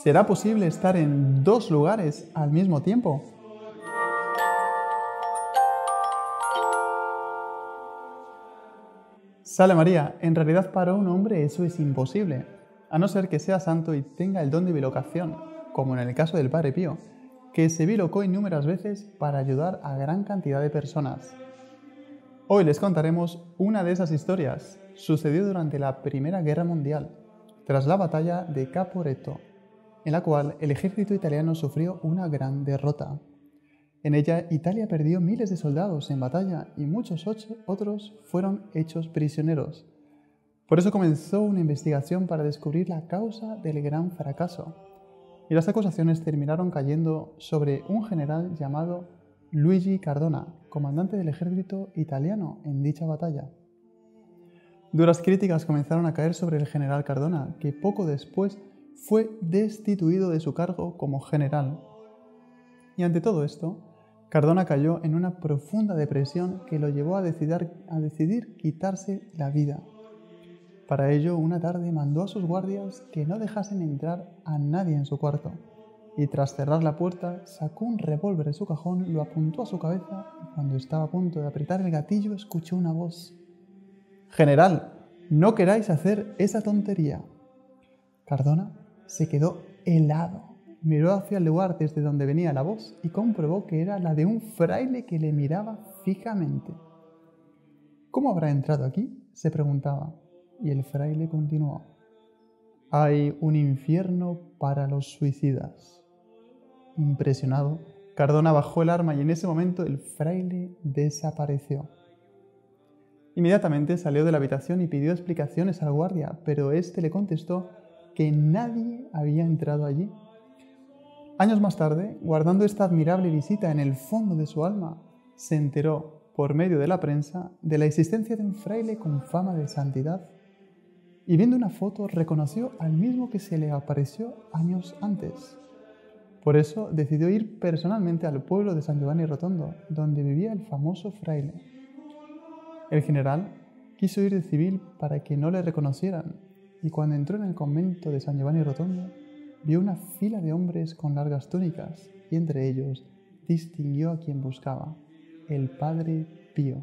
¿Será posible estar en dos lugares al mismo tiempo? Sale María, en realidad para un hombre eso es imposible, a no ser que sea santo y tenga el don de bilocación, como en el caso del Padre Pío, que se bilocó innumerables veces para ayudar a gran cantidad de personas. Hoy les contaremos una de esas historias. Sucedió durante la Primera Guerra Mundial, tras la batalla de Caporetto, en la cual el ejército italiano sufrió una gran derrota. En ella, Italia perdió miles de soldados en batalla y muchos otros fueron hechos prisioneros. Por eso comenzó una investigación para descubrir la causa del gran fracaso. Y las acusaciones terminaron cayendo sobre un general llamado Luigi Cardona, comandante del ejército italiano en dicha batalla. Duras críticas comenzaron a caer sobre el general Cardona, que poco después fue destituido de su cargo como general. Y ante todo esto, Cardona cayó en una profunda depresión que lo llevó a decidir quitarse la vida. Para ello, una tarde mandó a sus guardias que no dejasen entrar a nadie en su cuarto, y tras cerrar la puerta, sacó un revólver de su cajón, lo apuntó a su cabeza y cuando estaba a punto de apretar el gatillo, escuchó una voz: «General, no queráis hacer esa tontería». Cardona se quedó helado. Miró hacia el lugar desde donde venía la voz y comprobó que era la de un fraile que le miraba fijamente. «¿Cómo habrá entrado aquí?», se preguntaba, y el fraile continuó: «Hay un infierno para los suicidas». Impresionado, Cardona bajó el arma y en ese momento el fraile desapareció. Inmediatamente salió de la habitación y pidió explicaciones al guardia, pero éste le contestó que nadie había entrado allí. Años más tarde, guardando esta admirable visita en el fondo de su alma, se enteró, por medio de la prensa, de la existencia de un fraile con fama de santidad y viendo una foto reconoció al mismo que se le apareció años antes. Por eso decidió ir personalmente al pueblo de San Giovanni Rotondo, donde vivía el famoso fraile. El general quiso ir de civil para que no le reconocieran y cuando entró en el convento de San Giovanni Rotondo, vio una fila de hombres con largas túnicas y entre ellos distinguió a quien buscaba, el Padre Pío.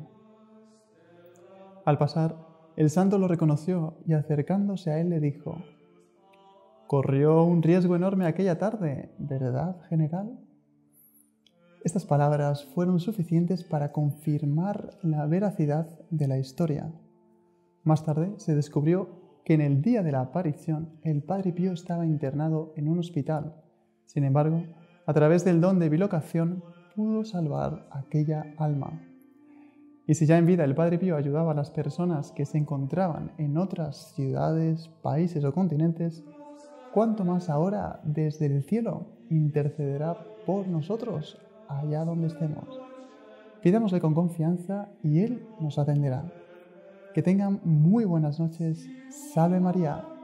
Al pasar, el santo lo reconoció y acercándose a él le dijo: «Corrió un riesgo enorme aquella tarde, ¿verdad, general?». Estas palabras fueron suficientes para confirmar la veracidad de la historia. Más tarde se descubrió que en el día de la aparición el Padre Pío estaba internado en un hospital. Sin embargo, a través del don de bilocación pudo salvar aquella alma. Y si ya en vida el Padre Pío ayudaba a las personas que se encontraban en otras ciudades, países o continentes, ¿cuánto más ahora desde el cielo intercederá por nosotros allá donde estemos? Pidámosle con confianza y Él nos atenderá. Que tengan muy buenas noches. Salve María.